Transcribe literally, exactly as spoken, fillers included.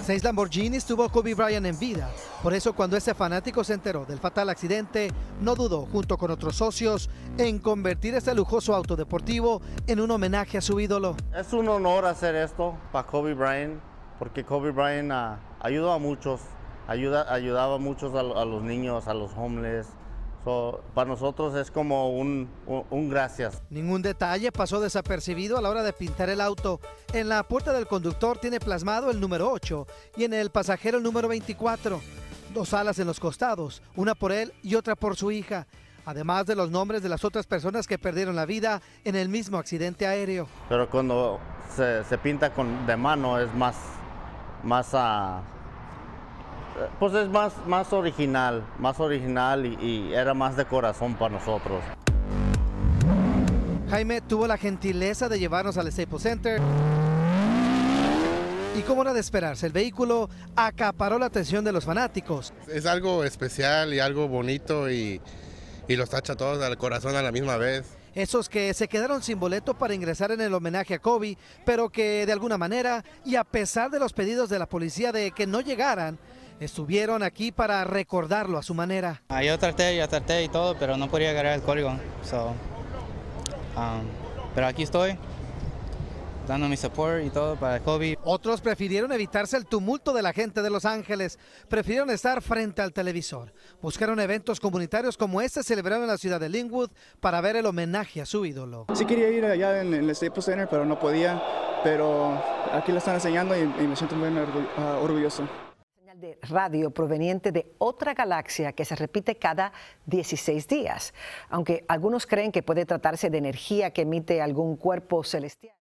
Seis Lamborghinis tuvo Kobe Bryant en vida. Por eso, cuando ese fanático se enteró del fatal accidente, no dudó, junto con otros socios, en convertir este lujoso auto deportivo en un homenaje a su ídolo. Es un honor hacer esto para Kobe Bryant, porque Kobe Bryant uh, ayudó a muchos, ayuda, ayudaba a muchos a, a los niños, a los homeless. So, para nosotros es como un, un, un gracias. Ningún detalle pasó desapercibido a la hora de pintar el auto. En la puerta del conductor tiene plasmado el número ocho y en el pasajero el número veinticuatro. Dos alas en los costados, una por él y otra por su hija. Además de los nombres de las otras personas que perdieron la vida en el mismo accidente aéreo. Pero cuando se, se pinta con, de mano es más, más uh, pues es más, más original, más original y, y era más de corazón para nosotros. Jaime tuvo la gentileza de llevarnos al Staples Center. Y como era de esperarse, el vehículo acaparó la atención de los fanáticos. Es algo especial y algo bonito y, y los tacha a todos al corazón a la misma vez. Esos que se quedaron sin boleto para ingresar en el homenaje a Kobe, pero que de alguna manera, y a pesar de los pedidos de la policía de que no llegaran, estuvieron aquí para recordarlo a su manera. Ah, yo traté, yo traté y todo, pero no podía agarrar el código. So, um, pero aquí estoy, dando mi support y todo para Kobe. Otros prefirieron evitarse el tumulto de la gente de Los Ángeles, prefirieron estar frente al televisor. Buscaron eventos comunitarios como este celebrado en la ciudad de Linwood para ver el homenaje a su ídolo. Sí quería ir allá en el Staples Center, pero no podía, pero aquí lo están enseñando y, y me siento muy uh, orgulloso. De radio proveniente de otra galaxia que se repite cada dieciséis días, aunque algunos creen que puede tratarse de energía que emite algún cuerpo celestial.